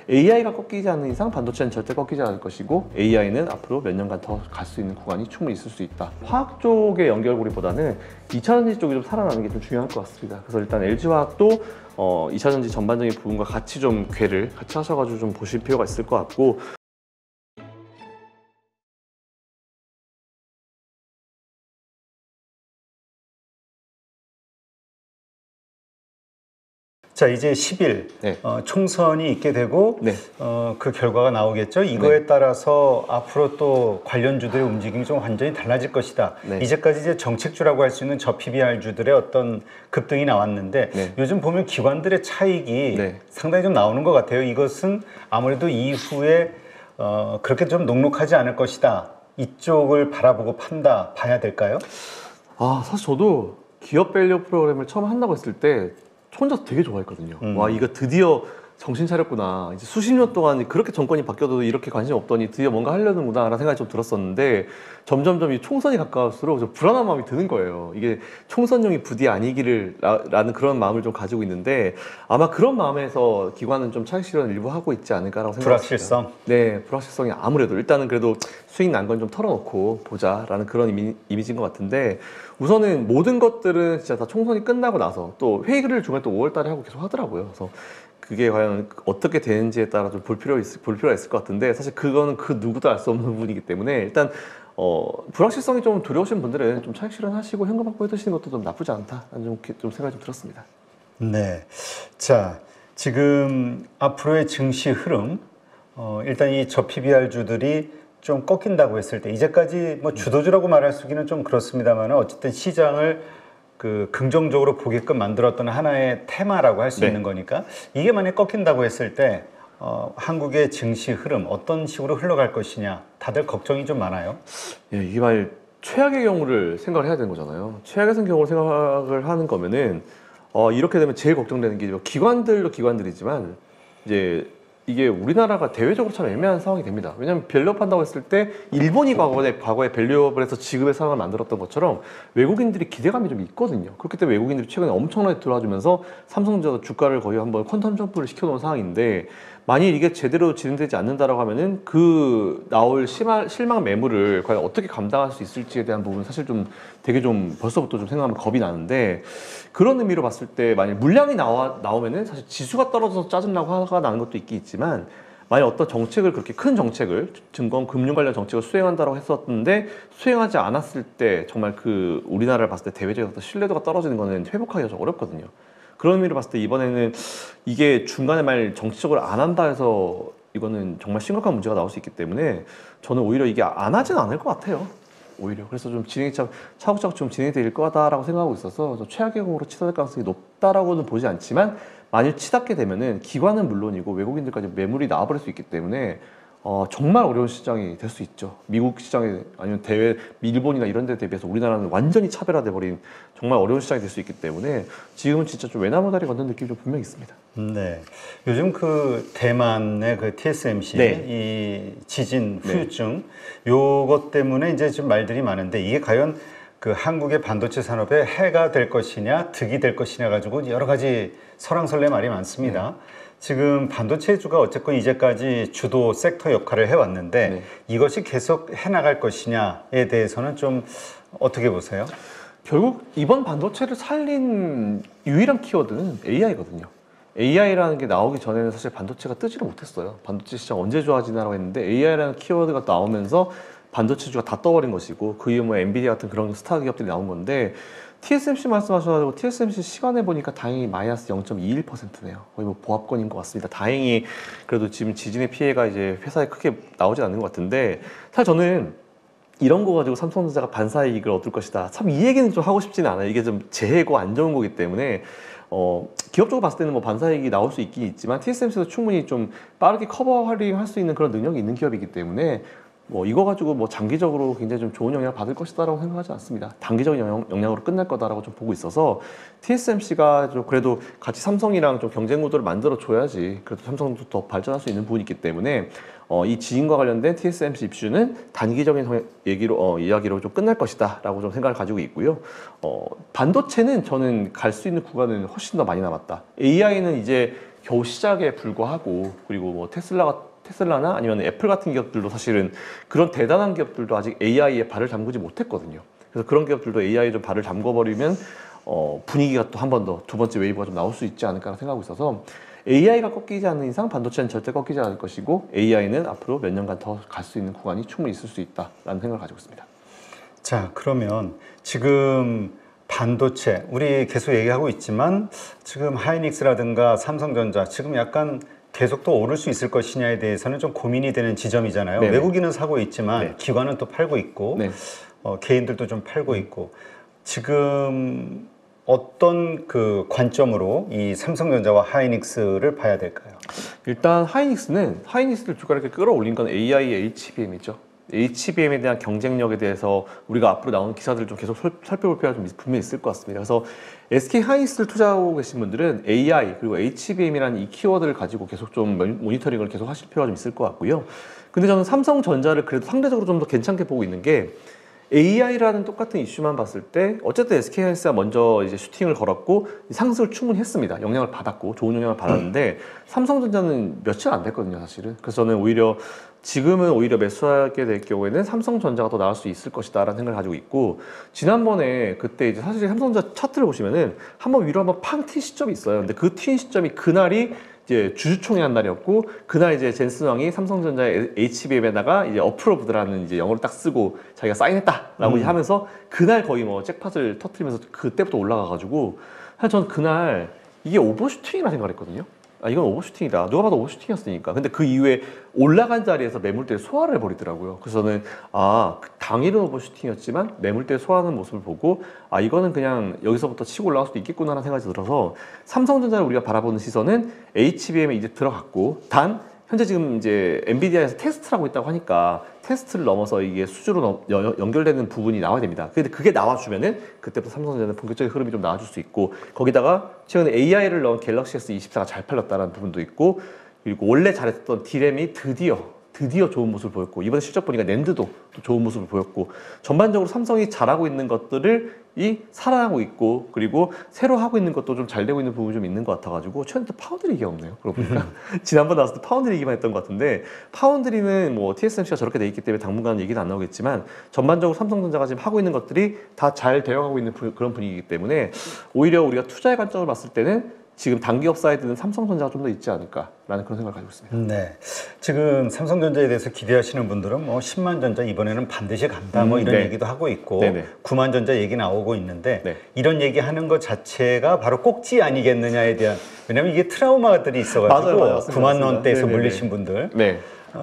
AI가 꺾이지 않는 이상 반도체는 절대 꺾이지 않을 것이고 AI는 앞으로 몇 년간 더 갈 수 있는 구간이 충분히 있을 수 있다. 화학 쪽의 연결고리보다는 2차전지 쪽이 좀 살아나는 게 좀 중요할 것 같습니다. 그래서 일단 LG화학도 2차전지 전반적인 부분과 같이 좀 궤를 같이 하셔가지고 좀 보실 필요가 있을 것 같고, 자, 이제 10일 네. 총선이 있게 되고 네. 그 결과가 나오겠죠. 이거에 따라서 앞으로 또 관련주들의 움직임이 좀 완전히 달라질 것이다. 네. 이제까지 이제 정책주라고 할 수 있는 저 PBR주들의 어떤 급등이 나왔는데 네. 요즘 보면 기관들의 차익이 네. 상당히 좀 나오는 것 같아요. 이것은 아무래도 이후에 그렇게 좀 녹록하지 않을 것이다. 이쪽을 바라보고 봐야 될까요? 사실 저도 기업 밸류 프로그램을 처음 한다고 했을 때 혼자서 되게 좋아했거든요. 와, 이거 드디어 정신 차렸구나. 이제 수십 년 동안 그렇게 정권이 바뀌어도 이렇게 관심 없더니 드디어 뭔가 하려는구나 라는 생각이 좀 들었었는데, 점점점 이 총선이 가까울수록 좀 불안한 마음이 드는 거예요. 이게 총선용이 부디 아니기를 라는 그런 마음을 좀 가지고 있는데, 아마 그런 마음에서 기관은 좀 차익 실현을 일부 하고 있지 않을까라고 생각합니다. 불확실성? 네, 불확실성이 아무래도 일단은 그래도 수익 난 건 좀 털어놓고 보자라는 그런 이미지인 것 같은데, 우선은 모든 것들은 진짜 다 총선이 끝나고 나서 또 회의를 중간에 또 5월 달에 하고 계속 하더라고요. 그래서 그게 과연 어떻게 되는지에 따라 좀 볼 필요가 있을 것 같은데, 사실 그거는 그 누구도 알 수 없는 부분이기 때문에 일단 불확실성이 좀 두려우신 분들은 좀 차익 실현하시고 현금 확보해 두시는 것도 좀 나쁘지 않다라는 좀 생각이 좀 들었습니다. 네. 자, 지금 앞으로의 증시 흐름, 일단 이 저 PBR주들이 좀 꺾인다고 했을 때, 이제까지 뭐 주도주라고 말할 수기는 좀 그렇습니다만 어쨌든 시장을 긍정적으로 보게끔 만들었던 하나의 테마라고 할 수 네. 있는 거니까, 이게 만약 꺾인다고 했을 때 한국의 증시 흐름 어떤 식으로 흘러갈 것이냐, 다들 걱정이 좀 많아요. 예, 이게 만약 최악의 경우를 생각을 해야 되는 거잖아요. 최악의 경우를 생각을 하는 거면은 이렇게 되면 제일 걱정되는 게 기관들도 기관들이지만 이제 이게 우리나라가 대외적으로 참 애매한 상황이 됩니다. 왜냐하면 밸류업 한다고 했을 때 일본이 과거에 밸류업을 해서 지금의 상황을 만들었던 것처럼 외국인들이 기대감이 좀 있거든요. 그렇기 때문에 외국인들이 최근에 엄청나게 들어와주면서 삼성전자 주가를 거의 한번 퀀텀 점프를 시켜놓은 상황인데, 만일 이게 제대로 진행되지 않는다라고 하면은 그 나올 실망 매물을 과연 어떻게 감당할 수 있을지에 대한 부분은 사실 좀 되게 좀 벌써부터 좀 생각하면 겁이 나는데, 그런 의미로 봤을 때 만약 물량이 나오면은 사실 지수가 떨어져서 짜증나고 화가 나는 것도 있긴 있지만, 만약 어떤 정책을 그렇게 큰 정책을 증권 금융 관련 정책을 수행한다고 했었는데 수행하지 않았을 때 정말 그 우리나라를 봤을 때 대외적인 어떤 신뢰도가 떨어지는 거는 회복하기가 좀 어렵거든요. 그런 의미로 봤을 때 이번에는 이게 중간에 만약 정치적으로 안 한다 해서 이거는 정말 심각한 문제가 나올 수 있기 때문에 저는 오히려 이게 안 하진 않을 것 같아요. 오히려 그래서 좀 차곡차곡 좀 진행될 거다라고 생각하고 있어서 최악의 경우로 치닫을 가능성이 높다라고는 보지 않지만, 만일 치닫게 되면은 기관은 물론이고 외국인들까지 매물이 나와버릴 수 있기 때문에 정말 어려운 시장이 될 수 있죠. 미국 시장에 아니면 일본이나 이런 데 대비해서 우리나라는 완전히 차별화돼 버린 정말 어려운 시장이 될 수 있기 때문에 지금은 진짜 좀 외나무 다리 걷는 느낌이 좀 분명히 있습니다. 네. 요즘 그 대만의 그 TSMC 네. 이 지진 후유증 요것 때문에 이제 좀 말들이 많은데, 이게 과연 그 한국의 반도체 산업에 해가 될 것이냐 득이 될 것이냐 가지고 여러 가지 설왕설래 말이 많습니다. 지금 반도체주가 어쨌건 이제까지 주도 섹터 역할을 해왔는데 이것이 계속 해나갈 것이냐에 대해서는 좀 어떻게 보세요? 결국 이번 반도체를 살린 유일한 키워드는 AI거든요. AI라는 게 나오기 전에는 사실 반도체가 뜨지를 못했어요. 반도체 시장 언제 좋아지나라고 했는데 AI라는 키워드가 나오면서 반도체주가 다 떠버린 것이고, 그 이후 뭐 엔비디아 같은 그런 스타 기업들이 나온 건데, TSMC 말씀하셔가지고 TSMC 시간에 보니까 다행히 마이너스 0.21%네요. 거의 뭐 보합권인 것 같습니다. 다행히 그래도 지금 지진의 피해가 이제 회사에 크게 나오진 않는 것 같은데, 사실 저는 이런 거 가지고 삼성전자가 반사이익을 얻을 것이다, 참 이 얘기는 좀 하고 싶지는 않아요. 이게 좀 재해고 안 좋은 거기 때문에 기업적으로 봤을 때는 뭐 반사이익이 나올 수 있긴 있지만 TSMC도 충분히 좀 빠르게 커버할 수 있는 그런 능력이 있는 기업이기 때문에 뭐 이거 가지고 뭐 장기적으로 굉장히 좀 좋은 영향을 받을 것이다라고 생각하지 않습니다. 단기적인 영향으로 끝날 거다라고 좀 보고 있어서 TSMC가 좀 그래도 같이 삼성이랑 좀 경쟁 구도를 만들어 줘야지 그래도 삼성도 더 발전할 수 있는 부분이 있기 때문에 이 지인과 관련된 TSMC 입주는 단기적인 이야기로 좀 끝날 것이다라고 좀 생각을 가지고 있고요. 반도체는 저는 갈 수 있는 구간은 훨씬 더 많이 남았다. AI는 이제 겨우 시작에 불과하고, 그리고 뭐 테슬라나 아니면 애플 같은 기업들도 사실은 그런 대단한 기업들도 아직 AI에 발을 담그지 못했거든요. 그래서 그런 기업들도 AI에 좀 발을 담궈버리면 분위기가 또 한 번 더 두 번째 웨이브가 좀 나올 수 있지 않을까 생각하고 있어서, AI가 꺾이지 않는 이상 반도체는 절대 꺾이지 않을 것이고, AI는 앞으로 몇 년간 더 갈 수 있는 구간이 충분히 있을 수 있다라는 생각을 가지고 있습니다. 자, 그러면 지금 반도체 우리 계속 얘기하고 있지만 지금 하이닉스라든가 삼성전자 지금 약간 계속 또 오를 수 있을 것이냐에 대해서는 좀 고민이 되는 지점이잖아요. 네네. 외국인은 사고 있지만 네. 기관은 또 팔고 있고 네. 개인들도 좀 팔고 있고, 지금 어떤 그 관점으로 이 삼성전자와 하이닉스를 봐야 될까요? 일단 하이닉스를 주가를 이렇게 끌어올린 건 AI HBM이죠. HBM에 대한 경쟁력에 대해서 우리가 앞으로 나오는 기사들을 좀 계속 살펴볼 필요가 좀 분명히 있을 것 같습니다. 그래서 SK 하이닉스를 투자하고 계신 분들은 AI 그리고 HBM이라는 이 키워드를 가지고 계속 좀 모니터링을 계속 하실 필요가 좀 있을 것 같고요. 근데 저는 삼성전자를 그래도 상대적으로 좀 더 괜찮게 보고 있는 게, AI라는 똑같은 이슈만 봤을 때 어쨌든 SK 하이닉스가 먼저 이제 슈팅을 걸었고 상승을 충분히 했습니다. 영향을 받았고 좋은 영향을 받았는데 삼성전자는 며칠 안 됐거든요, 사실은. 그래서 저는 지금은 오히려 매수하게 될 경우에는 삼성전자가 더 나을 수 있을 것이다라는 생각을 가지고 있고, 지난번에 그때 이제 사실 삼성전자 차트를 보시면은 한번 위로 한번 팡 튄 시점이 있어요. 근데 그 튄 시점이 그날이 이제 주주총회한 날이었고, 그날 이제 젠슨 왕이 삼성전자의 HBM에다가 이제 어프로브드라는 이제 영어를 딱 쓰고 자기가 사인했다라고 하면서 그날 거의 뭐 잭팟을 터트리면서 그때부터 올라가가지고, 사실 저는 그날 이게 오버슈팅이라 생각했거든요. 아, 이건 오버슈팅이다. 누가 봐도 오버슈팅이었으니까. 근데 그 이후에 올라간 자리에서 매물대를 소화를 해버리더라고요. 그래서 저는 당일은 오버슈팅이었지만 매물대 소화하는 모습을 보고, 이거는 그냥 여기서부터 치고 올라갈 수도 있겠구나라는 생각이 들어서, 삼성전자를 우리가 바라보는 시선은 HBM에 이제 들어갔고, 단 현재 지금 이제 엔비디아에서 테스트를 하고 있다고 하니까 테스트를 넘어서 이게 수주로 연결되는 부분이 나와야 됩니다. 근데 그게 나와주면은 그때부터 삼성전자는 본격적인 흐름이 좀 나와줄 수 있고, 거기다가 최근에 AI를 넣은 갤럭시 S24가 잘 팔렸다는 부분도 있고, 그리고 원래 잘했던 D램이 드디어 좋은 모습을 보였고, 이번에 실적 보니까 낸드도 또 좋은 모습을 보였고, 전반적으로 삼성이 잘하고 있는 것들을 살아나고 있고, 그리고 새로 하고 있는 것도 좀 잘 되고 있는 부분이 좀 있는 것 같아가지고, 최근에 또 파운드리 얘기가 없네요. 그러고 보니까 지난번 나왔을 때 파운드리 얘기만 했던 것 같은데, 파운드리는 뭐 TSMC가 저렇게 돼 있기 때문에 당분간 얘기는 안 나오겠지만, 전반적으로 삼성전자가 지금 하고 있는 것들이 다 잘 되어가고 있는 그런 분위기이기 때문에, 오히려 우리가 투자의 관점을 봤을 때는 지금 단기업 사이드는 삼성전자가 좀 더 있지 않을까라는 그런 생각을 가지고 있습니다. 네, 지금 삼성전자에 대해서 기대하시는 분들은 뭐 10만 전자 이번에는 반드시 간다 뭐 이런 네. 얘기도 하고 있고, 네네. 9만 전자 얘기 나오고 있는데, 네. 이런 얘기하는 것 자체가 바로 꼭지 아니겠느냐에 대한, 왜냐면 이게 트라우마들이 있어가지고 맞아요. 9만 원대에서 네네네. 물리신 분들, 네.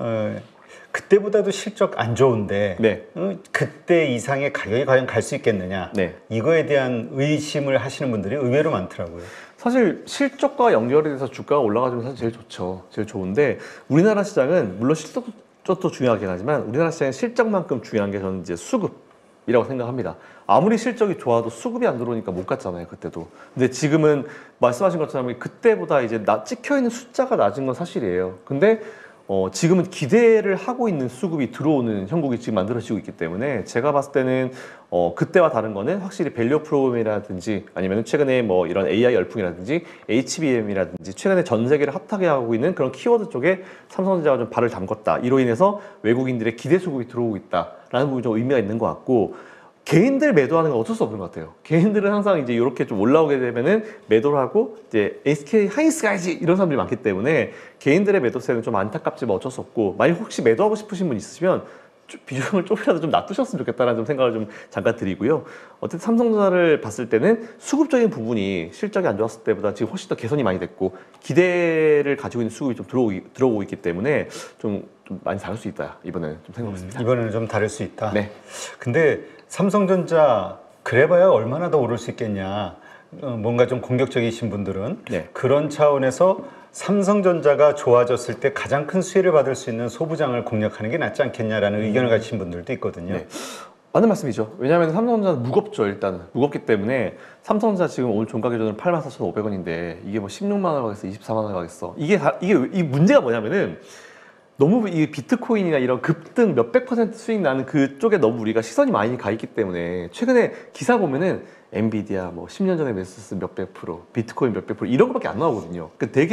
그때보다도 실적 안 좋은데 네. 그때 이상의 가격이 과연 갈 수 있겠느냐, 네. 이거에 대한 의심을 하시는 분들이 의외로 많더라고요. 사실 실적과 연결이 돼서 주가가 올라가주면 사실 제일 좋죠. 제일 좋은데, 우리나라 시장은 물론 실적도 중요하긴 하지만 우리나라 시장의 실적만큼 중요한 게 저는 이제 수급이라고 생각합니다. 아무리 실적이 좋아도 수급이 안 들어오니까 못 갔잖아요, 그때도. 근데 지금은 말씀하신 것처럼 그때보다 이제 찍혀 있는 숫자가 낮은 건 사실이에요. 근데 지금은 기대를 하고 있는 수급이 들어오는 형국이 지금 만들어지고 있기 때문에, 제가 봤을 때는 그때와 다른 거는 확실히 밸류 프로그램이라든지 아니면 최근에 뭐 이런 AI 열풍이라든지 HBM이라든지 최근에 전 세계를 핫하게 하고 있는 그런 키워드 쪽에 삼성전자가 좀 발을 담궜다. 이로 인해서 외국인들의 기대 수급이 들어오고 있다라는 부분이 좀 의미가 있는 것 같고, 개인들 매도하는 건 어쩔 수 없는 것 같아요. 개인들은 항상 이제 이렇게 좀 올라오게 되면은 매도를 하고, 이제 SK 하이닉스 가야지 이런 사람들이 많기 때문에 개인들의 매도세는 좀 안타깝지만 어쩔 수 없고, 만약 혹시 매도하고 싶으신 분 있으시면 비중을 조금이라도 좀 놔두셨으면 좋겠다라는 좀 생각을 좀 잠깐 드리고요. 어쨌든 삼성전자를 봤을 때는 수급적인 부분이 실적이 안 좋았을 때보다 지금 훨씬 더 개선이 많이 됐고, 기대를 가지고 있는 수급이 좀 들어오고 있기 때문에 좀 많이 다를 수 있다, 이번에는 좀 생각하고 있습니다. 이번에는 좀 다를 수 있다. 네. 근데 삼성전자 그래봐야 얼마나 더 오를 수 있겠냐, 뭔가 좀 공격적이신 분들은 네. 그런 차원에서 삼성전자가 좋아졌을 때 가장 큰 수혜를 받을 수 있는 소부장을 공략하는 게 낫지 않겠냐라는 의견을 가지신 분들도 있거든요. 네. 맞는 말씀이죠. 왜냐하면 삼성전자는 무겁죠. 일단은 무겁기 때문에 삼성전자 지금 오늘 종가 기준으로 84,500원인데 이게 뭐 16만 원 가겠어, 24만 원 가겠어. 이게 이 문제가 뭐냐면은, 너무 이 비트코인이나 이런 급등 몇백 % 수익 나는 그쪽에 너무 우리가 시선이 많이 가 있기 때문에, 최근에 기사 보면은 엔비디아 뭐 10년 전에 매수했을 몇백 %, 비트코인 몇백 % 이런 거밖에 안 나오거든요. 그 되게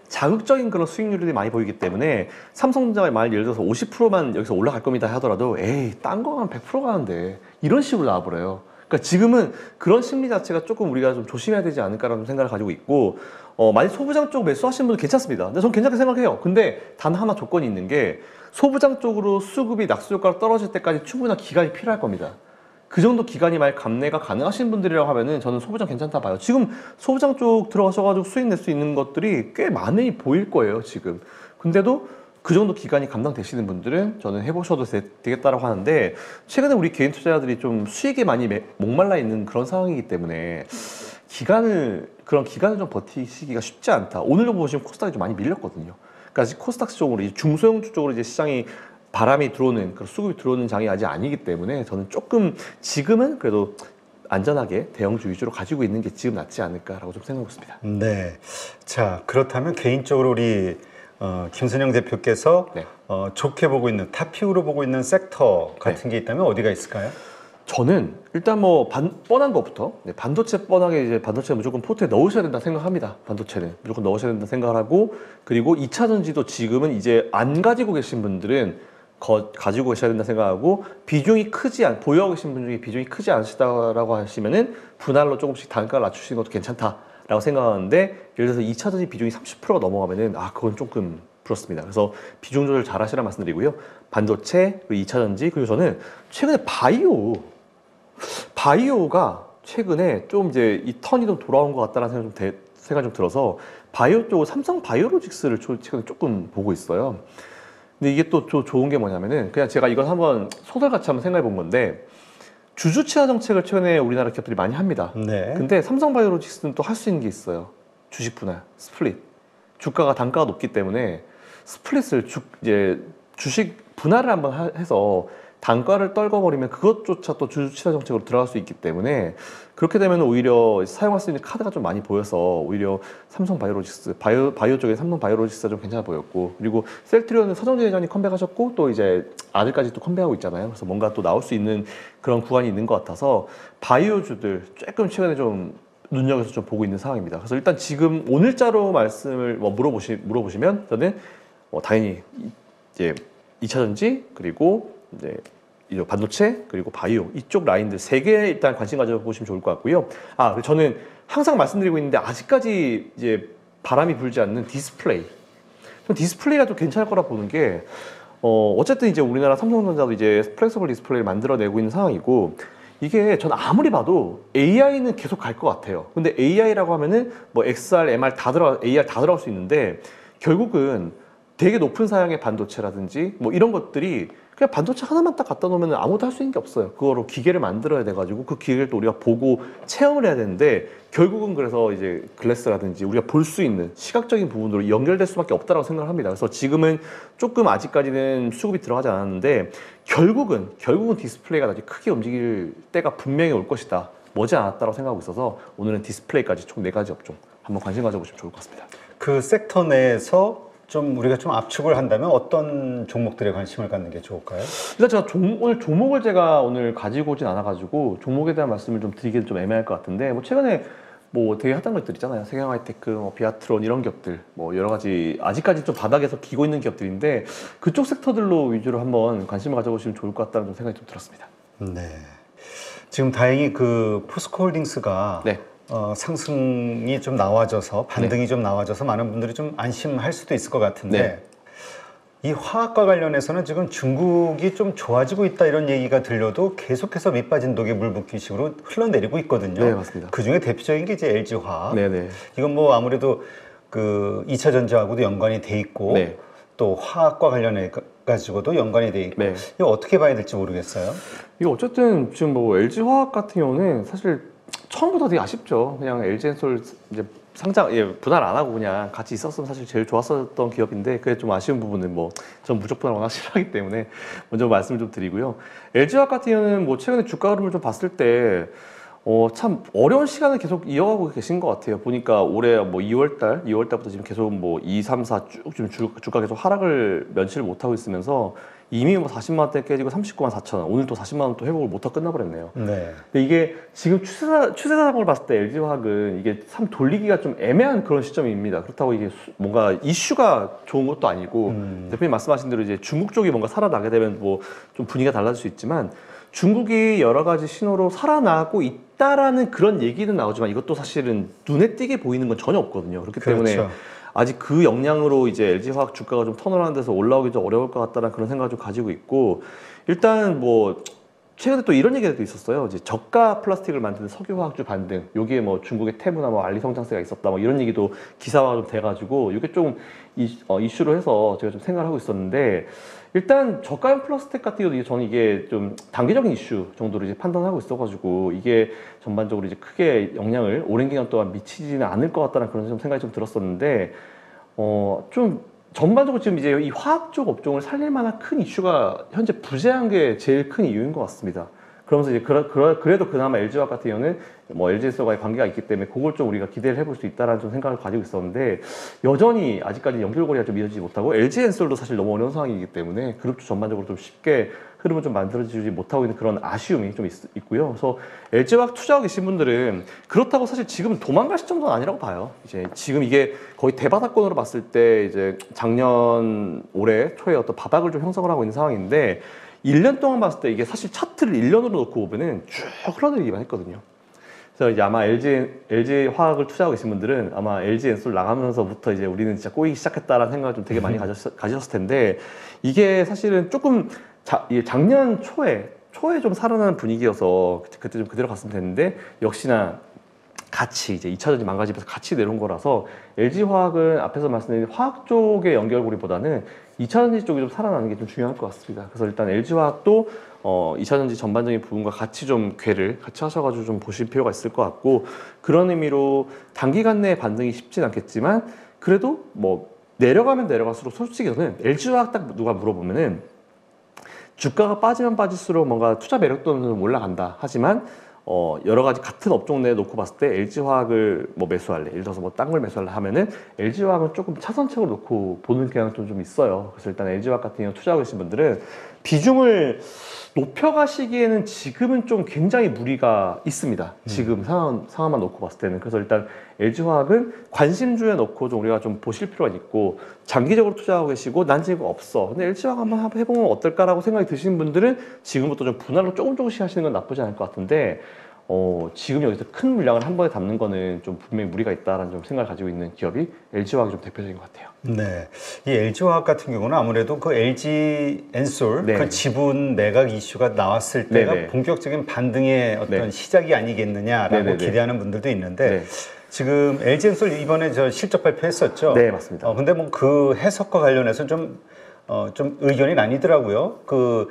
자극적인 그런 수익률이 많이 보이기 때문에 삼성전자가 만약 예를 들어서 50%만 여기서 올라갈 겁니다 하더라도 에이 딴 거 하면 100% 가는데 이런 식으로 나와버려요. 그러니까 지금은 그런 심리 자체가 조금 우리가 좀 조심해야 되지 않을까라는 생각을 가지고 있고 만약 소부장 쪽 매수하시는 분들 괜찮습니다. 근데 저는 괜찮게 생각해요. 근데 단 하나 조건이 있는 게 소부장 쪽으로 수급이 낙수 효과가 떨어질 때까지 충분한 기간이 필요할 겁니다. 그 정도 기간이 만약 감내가 가능하신 분들이라고 하면은 저는 소부장 괜찮다 봐요. 지금 소부장 쪽 들어가셔가지고 수익 낼 수 있는 것들이 꽤 많이 보일 거예요, 지금. 근데도 그 정도 기간이 감당되시는 분들은 저는 해보셔도 되겠다라고 하는데 최근에 우리 개인 투자자들이 좀 수익에 많이 목말라 있는 그런 상황이기 때문에 그런 기간을 좀 버티시기가 쉽지 않다. 오늘도 보시면 코스닥이 좀 많이 밀렸거든요. 그러니까 아직 코스닥 쪽으로 이제 중소형주 쪽으로 이제 시장이 바람이 들어오는 그런 수급이 들어오는 장이 아직 아니기 때문에 저는 조금 지금은 그래도 안전하게 대형주 위주로 가지고 있는 게 지금 낫지 않을까라고 좀 생각하고 있습니다. 네. 자, 그렇다면 개인적으로 우리 김선영 대표께서 네. 좋게 보고 있는 탑픽으로 보고 있는 섹터 같은 게 있다면 어디가 있을까요? 저는 일단 뭐 뻔한 것부터 반도체 뻔하게 이제 반도체 무조건 포트에 넣으셔야 된다 생각합니다. 반도체는 무조건 넣으셔야 된다 생각을 하고 그리고 2차 전지도 지금은 이제 안 가지고 계신 분들은 가지고 계셔야 된다 생각하고 비중이 보유하고 계신 분 중에 비중이 크지 않으시다라고 하시면은 분할로 조금씩 단가를 낮추시는 것도 괜찮다라고 생각하는데 예를 들어서 2차 전지 비중이 30%가 넘어가면은 그건 조금 그렇습니다. 그래서 비중 조절 잘 하시라 말씀드리고요. 반도체, 그리고 2차 전지, 그리고 저는 최근에 바이오가 최근에 좀 이제 이 턴이 좀 돌아온 것 같다는 생각이 좀 들어서 바이오 쪽을 삼성 바이오로직스를 최근에 조금 보고 있어요. 근데 이게 또 좋은 게 뭐냐면은 그냥 제가 이건 한번 소설같이 한번 생각해 본 건데 주주 치하 정책을 최근에 우리나라 기업들이 많이 합니다. 네. 근데 삼성 바이오로직스는 또 할 수 있는 게 있어요. 주식 분할, 스플릿. 단가가 높기 때문에 스플릿을 이제 주식 분할을 한번 해서 단가를 떨궈버리면 그것조차 또 주주 치하 정책으로 들어갈 수 있기 때문에 그렇게 되면 오히려 사용할 수 있는 카드가 좀 많이 보여서 오히려 삼성 바이오로직스 바이오 쪽에 삼성 바이오로직스가 좀 괜찮아 보였고 그리고 셀트리온은 서정재 회장이 컴백하셨고 또 이제 아들까지 또 컴백하고 있잖아요. 그래서 뭔가 또 나올 수 있는 그런 구간이 있는 것 같아서 바이오주들 조금 최근에 좀 눈여겨서 좀 보고 있는 상황입니다. 그래서 일단 지금 오늘자로 말씀을 물어보시면 저는 당연히 이제 2차 전지 그리고 이제 반도체 그리고 바이오 이쪽 라인들 세 개 일단 관심 가져보시면 좋을 것 같고요. 저는 항상 말씀드리고 있는데 아직까지 이제 바람이 불지 않는 디스플레이가 좀 괜찮을 거라 보는 게 어쨌든 이제 우리나라 삼성전자도 이제 플렉서블 디스플레이를 만들어내고 있는 상황이고 이게 전 아무리 봐도 AI는 계속 갈 것 같아요. 근데 AI라고 하면은 뭐 XR, MR AR 다 들어갈 수 있는데 결국은 되게 높은 사양의 반도체라든지 뭐 이런 것들이 그냥 반도체 하나만 딱 갖다 놓으면 아무도 할 수 있는 게 없어요. 그거로 기계를 만들어야 돼가지고 그 기계를 또 우리가 보고 체험을 해야 되는데 결국은 그래서 이제 글래스라든지 우리가 볼 수 있는 시각적인 부분으로 연결될 수밖에 없다고 생각을 합니다. 그래서 지금은 조금 아직까지는 수급이 들어가지 않았는데 결국은 디스플레이가 아주 크게 움직일 때가 분명히 올 것이다. 머지않았다고 생각하고 있어서 오늘은 디스플레이까지 총 4가지 업종 한번 관심 가져보시면 좋을 것 같습니다. 그 섹터 내에서 우리가 좀 압축을 한다면 어떤 종목들에 관심을 갖는 게 좋을까요? 일단 제가 오늘 종목을 가지고 오진 않아가지고 종목에 대한 말씀을 좀 드리기는 좀 애매할 것 같은데 뭐 최근에 뭐 되게 핫한 것들 있잖아요. 세경하이테크, 비아트론 이런 기업들 뭐 여러 가지 아직까지 좀 바닥에서 기고 있는 기업들인데 그쪽 섹터들로 위주로 한번 관심을 가져보시면 좋을 것 같다는 생각이 좀 들었습니다. 네. 지금 다행히 그 포스코홀딩스가 네. 상승이 좀 나와져서 반등이 좀 나와져서 많은 분들이 좀 안심할 수도 있을 것 같은데 이 화학과 관련해서는 지금 중국이 좀 좋아지고 있다 이런 얘기가 들려도 계속해서 밑빠진 독에 물 붓기 식으로 흘러내리고 있거든요. 네, 맞습니다. 그 중에 대표적인 게 이제 LG화학. 네네. 이건 뭐 아무래도 그 2차 전지하고도 연관이 돼 있고 네. 또 화학과 관련해 가지고도 연관이 돼 있고 이거 어떻게 봐야 될지 모르겠어요. 이거 어쨌든 지금 뭐 LG화학 같은 경우는 사실 처음부터 되게 아쉽죠. 그냥 LG엔솔 이제 분할 안 하고 그냥 같이 있었으면 사실 제일 좋았었던 기업인데 그게 좀 아쉬운 부분은 뭐 전 무조건 분할 워낙 싫어하기 때문에 먼저 말씀을 좀 드리고요. LG화학 같은 경우는 뭐 최근에 주가 흐름을 좀 봤을 때 참 어려운 시간을 계속 이어가고 계신 것 같아요. 보니까 올해 뭐 2월 달부터 지금 계속 뭐 2, 3, 4 쭉 지금 주가 계속 하락을 면치를 못하고 있으면서 이미 뭐 40만 원대 깨지고 39만 4천 원, 오늘 또 40만 원 또 회복을 못하고 끝나버렸네요. 네. 근데 이게 지금 추세상을 봤을 때 LG화학은 이게 참 돌리기가 좀 애매한 그런 시점입니다. 그렇다고 이게 뭔가 이슈가 좋은 것도 아니고 대표님 말씀하신 대로 이제 중국 쪽이 뭔가 살아나게 되면 뭐 좀 분위기가 달라질 수 있지만 중국이 여러 가지 신호로 살아나고 있다라는 그런 얘기는 나오지만 이것도 사실은 눈에 띄게 보이는 건 전혀 없거든요. 그렇기 때문에 그렇죠. 아직 그 역량으로 이제 LG화학 주가가 좀 턴어라운드 돼서 올라오기 좀 어려울 것 같다는 그런 생각을 좀 가지고 있고 일단 뭐 최근에 또 이런 얘기도 있었어요. 이제 저가 플라스틱을 만드는 석유화학주 반등, 여기에 뭐 중국의 태무나 뭐 알리 성장세가 있었다, 뭐 이런 얘기도 기사화가 좀 돼가지고 이게 좀 이슈로 해서 제가 좀 생각을 하고 있었는데 일단 저가형 플라스틱 같은 경우도 저는 이게 좀 단기적인 이슈 정도로 이제 판단하고 있어가지고 이게 전반적으로 이제 크게 영향을 오랜 기간 동안 미치지는 않을 것 같다는 그런 좀 생각이 좀 들었었는데 좀 전반적으로 지금 이제 이 화학 쪽 업종을 살릴 만한 큰 이슈가 현재 부재한 게 제일 큰 이유인 것 같습니다. 그러면서 이제 그래도 그나마 LG화학 같은 경우는 뭐 LG에서와의 관계가 있기 때문에 그걸 좀 우리가 기대를 해볼 수 있다라는 좀 생각을 가지고 있었는데 여전히 아직까지 연결고리가 좀 이어지지 못하고 LG엔솔도 사실 너무 어려운 상황이기 때문에 그룹도 전반적으로 좀 쉽게 흐름을 좀 만들어지지 못하고 있는 그런 아쉬움이 좀 있고요. 그래서 LG화학 투자하고 계신 분들은 그렇다고 사실 지금 도망갈 시점도 아니라고 봐요. 이제 지금 이게 거의 대바닥권으로 봤을 때 이제 작년 올해 초에 어떤 바닥을 좀 형성을 하고 있는 상황인데 1년 동안 봤을 때 이게 사실 차트를 1년으로 놓고 보면은 쭉 흘러내리기만 했거든요. 그래서 이제 아마 LG 화학을 투자하고 계신 분들은 아마 LG 엔솔 나가면서부터 이제 우리는 진짜 꼬이기 시작했다라는 생각을 좀 되게 많이 가지셨을 텐데 이게 사실은 조금 작년 초에 좀 살아나는 분위기여서 그때 좀 그대로 갔으면 됐는데 역시나 같이 이제 2차전지 망가지면서 같이 내려온 거라서 LG화학은 앞에서 말씀드린 화학 쪽의 연결고리보다는 2차전지 쪽이 좀 살아나는 게 좀 중요할 것 같습니다. 그래서 일단 LG화학도 2차전지 전반적인 부분과 같이 좀 궤를 같이 하셔가지고 좀 보실 필요가 있을 것 같고 그런 의미로 단기간 내에 반등이 쉽진 않겠지만 그래도 뭐 내려가면 내려갈수록 솔직히 저는 LG화학 딱 누가 물어보면은 주가가 빠지면 빠질수록 뭔가 투자 매력도는 좀 올라간다 하지만 여러 가지 같은 업종 내에 놓고 봤을 때 LG화학을 뭐 매수할래 예를 들어서 뭐 딴 걸 매수할래 하면은 LG화학은 조금 차선책으로 놓고 보는 경향도 좀 있어요. 그래서 일단 LG화학 같은 경우 투자하고 계신 분들은 비중을 높여가시기에는 지금은 좀 굉장히 무리가 있습니다. 지금 상황만 놓고 봤을 때는. 그래서 일단 LG화학은 관심주에 놓고 좀 우리가 좀 보실 필요가 있고 장기적으로 투자하고 계시고 난 지금 없어. 근데 LG화학 한번 해보면 어떨까라고 생각이 드시는 분들은 지금부터 좀 분할로 조금씩 하시는 건 나쁘지 않을 것 같은데 지금 여기서 큰 물량을 한 번에 담는 거는 좀 분명히 무리가 있다라는 좀 생각을 가지고 있는 기업이 LG화학이 좀 대표적인 것 같아요. 네, 이 LG화학 같은 경우는 아무래도 그 LG 엔솔 네. 그 지분 매각 이슈가 나왔을 때가 네네. 본격적인 반등의 어떤 네. 시작이 아니겠느냐라고 네네네. 기대하는 분들도 있는데 네. 지금 LG 엔솔 이번에 저 실적 발표했었죠. 네, 맞습니다. 근데 뭐 그 해석과 관련해서 좀 의견이 나뉘더라고요. 그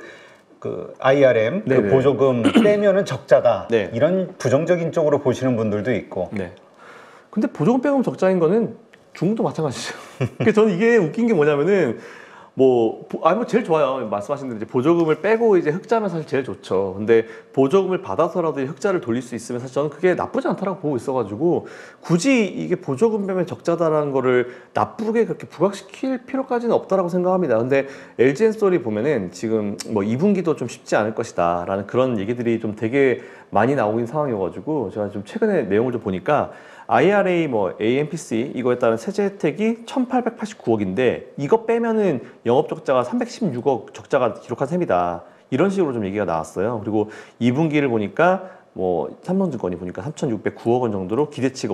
IRM 그 네네. 보조금 빼면은 적자다 네. 이런 부정적인 쪽으로 보시는 분들도 있고. 네. 근데 보조금 빼면 적자인 거는 중국도 마찬가지죠. 그래서 저는 이게 웃긴 게 뭐냐면은 뭐 제일 좋아요. 말씀하신 대로 이제 보조금을 빼고 이제 흑자면 사실 제일 좋죠. 근데 보조금을 받아서라도 흑자를 돌릴 수 있으면 사실 저는 그게 나쁘지 않다라고 보고 있어가지고 굳이 이게 보조금 빼면 적자다라는 거를 나쁘게 그렇게 부각시킬 필요까지는 없다라고 생각합니다. 근데 LG엔솔이 보면은 지금 뭐 2분기도 좀 쉽지 않을 것이다라는 그런 얘기들이 좀 되게 많이 나오고 있는 상황이어가지고 제가 좀 최근에 내용을 좀 보니까 IRA 뭐 AMPC 이거에 따른 세제 혜택이 1,889억인데 이거 빼면은 영업 적자가 316억 적자가 기록한 셈이다. 이런 식으로 좀 얘기가 나왔어요. 그리고 2분기를 보니까 뭐 삼성증권이 보니까 3,609억 원 정도로 기대치가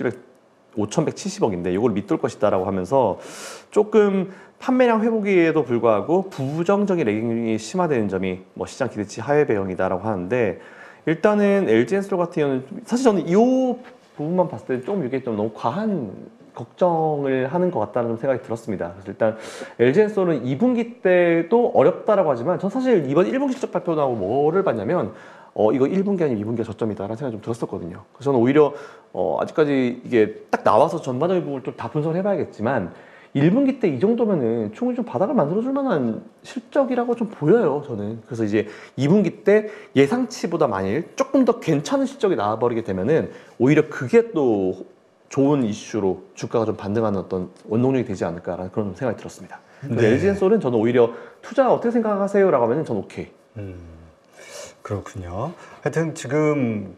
5,170억인데 이걸 밑돌 것이다라고 하면서 조금 판매량 회복에도 불구하고 부정적인 레깅이 심화되는 점이 뭐 시장 기대치 하회 배경이다라고 하는데 일단은 LG엔솔 같은 경우는 사실 저는 이 부분만 봤을 때 좀 이게 좀 너무 과한 걱정을 하는 것 같다는 좀 생각이 들었습니다. 그래서 일단 LG엔솔은 2분기 때도 어렵다라고 하지만 전 사실 이번 1분기 실적 발표 나오고 뭐를 봤냐면 이거 1분기 아니면 2분기가 저점이다라는 생각이 좀 들었었거든요. 그래서 저는 오히려 아직까지 이게 딱 나와서 전반적인 부분을 좀 다 분석을 해봐야겠지만 1분기 때 이 정도면은 충분히 좀 바닥을 만들어줄 만한 실적이라고 좀 보여요, 저는. 그래서 이제 2분기 때 예상치보다 만일 조금 더 괜찮은 실적이 나와버리게 되면은 오히려 그게 또 좋은 이슈로 주가가 좀 반등하는 어떤 원동력이 되지 않을까라는 그런 생각이 들었습니다. 그래서 네. LG엔솔은 저는 오히려 투자 어떻게 생각하세요? 라고 하면은 전 오케이. 그렇군요. 하여튼 지금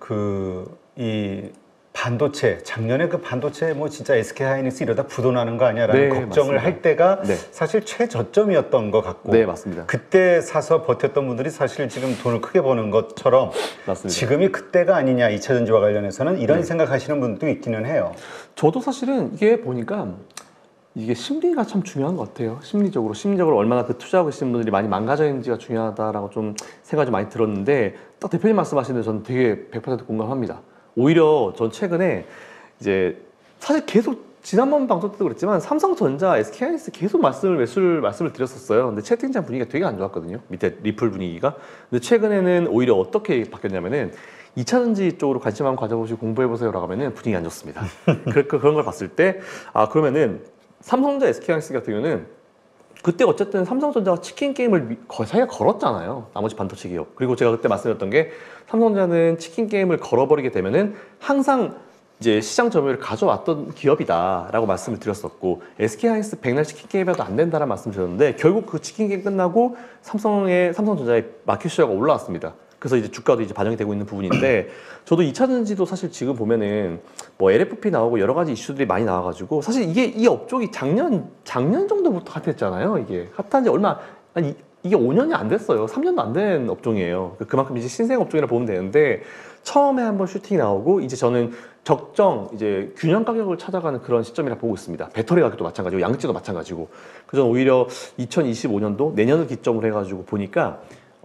이 반도체 작년에 그 반도체 뭐 진짜 SK 하이닉스 이러다 부도나는 거 아니야라는 네, 걱정을 맞습니다. 할 때가 네. 사실 최저점이었던 것 같고 네, 맞습니다. 그때 사서 버텼던 분들이 사실 지금 돈을 크게 버는 것처럼 맞습니다. 지금이 그때가 아니냐 2차 전지와 관련해서는 이런 네. 생각하시는 분도 있기는 해요. 저도 사실은 이게 보니까 이게 심리가 참 중요한 것 같아요. 심리적으로 얼마나 그 투자하고 계시는 분들이 많이 망가져 있는지가 중요하다라고 좀 생각이 좀 많이 들었는데 딱 대표님 말씀하시는 데 저는 되게 100% 공감합니다. 오히려 전 최근에 이제 사실 계속 지난번 방송 때도 그랬지만 삼성전자, SK하이닉스 계속 말씀을 드렸었어요. 근데 채팅창 분위기가 되게 안 좋았거든요. 밑에 리플 분위기가. 근데 최근에는 오히려 어떻게 바뀌었냐면은 2차 전지 쪽으로 관심 한번 가져보시고 공부해보세요라고 하면은 분위기 안 좋습니다. 그런 걸 봤을 때, 그러면은 삼성전자, SK하이닉스 같은 경우는 그때 어쨌든 삼성전자가 치킨 게임을 거의 사이가 걸었잖아요. 나머지 반도체 기업. 그리고 제가 그때 말씀드렸던 게 삼성전자는 치킨 게임을 걸어버리게 되면은 항상 이제 시장 점유율을 가져왔던 기업이다라고 말씀을 드렸었고 SK하이닉스 백날 치킨 게임이라도 안 된다라는 말씀을 드렸는데 결국 그 치킨 게임 끝나고 삼성전자의 마켓 쉐어가 올라왔습니다. 그래서 이제 주가도 이제 반영이 되고 있는 부분인데 저도 2차 전지도 사실 지금 보면은 뭐 LFP 나오고 여러 가지 이슈들이 많이 나와가지고 사실 이 업종이 작년 정도부터 핫했잖아요. 이게 핫한 지 이게 5년이 안 됐어요. 3년도 안 된 업종이에요. 그만큼 이제 신생 업종이라 보면 되는데 처음에 한번 슈팅이 나오고 이제 저는 적정 이제 균형 가격을 찾아가는 그런 시점이라 보고 있습니다. 배터리 가격도 마찬가지고 양극재도 마찬가지고. 그래서 오히려 2025년도 내년을 기점으로 해가지고 보니까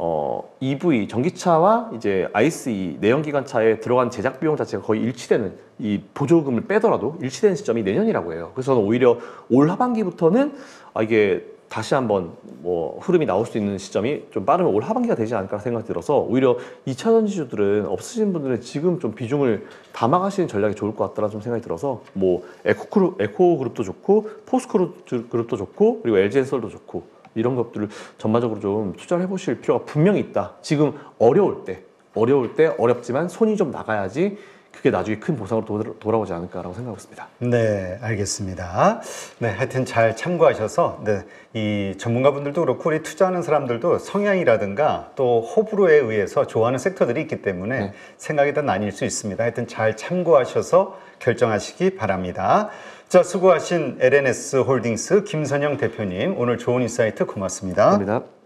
EV 전기차와 이제 ICE 내연기관차에 들어간 제작 비용 자체가 거의 일치되는 이 보조금을 빼더라도 일치되는 시점이 내년이라고 해요. 그래서 저는 오히려 올 하반기부터는 이게 다시 한번 뭐 흐름이 나올 수 있는 시점이 좀 빠르면 올 하반기가 되지 않을까 생각이 들어서 오히려 2차 전지주들은 없으신 분들은 지금 좀 비중을 담아가시는 전략이 좋을 것 같다라는 좀 생각이 들어서 뭐 에코그룹도 좋고 포스코그룹도 좋고 그리고 LG엔솔도 좋고 이런 것들을 전반적으로 좀 투자를 해보실 필요가 분명히 있다. 지금 어려울 때 어렵지만 손이 좀 나가야지 그게 나중에 큰 보상으로 돌아오지 않을까라고 생각하고 있습니다. 네, 알겠습니다. 네, 하여튼 잘 참고하셔서 네, 이 전문가분들도 그렇고 우리 투자하는 사람들도 성향이라든가 또 호불호에 의해서 좋아하는 섹터들이 있기 때문에 네. 생각이 다 나뉠 수 있습니다. 하여튼 잘 참고하셔서 결정하시기 바랍니다. 자, 수고하신 LNS 홀딩스 김선영 대표님 오늘 좋은 인사이트 고맙습니다. 감사합니다.